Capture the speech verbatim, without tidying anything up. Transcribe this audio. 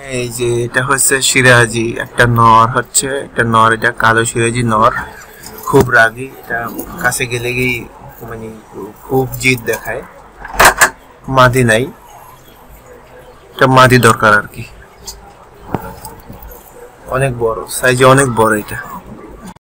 এই যে এটা হচ্ছে সিরাজি, একটা নর হচ্ছে, একটা নর, এটা কালো সিরাজি নর, খুব রাগী। এটা কাছে গেলে গিয়ে মানে খুব জিদ দেখায়। মাদি নাই, এটা মাদি দরকার আর কি। অনেক বড় সাইজে, অনেক বড় এটা।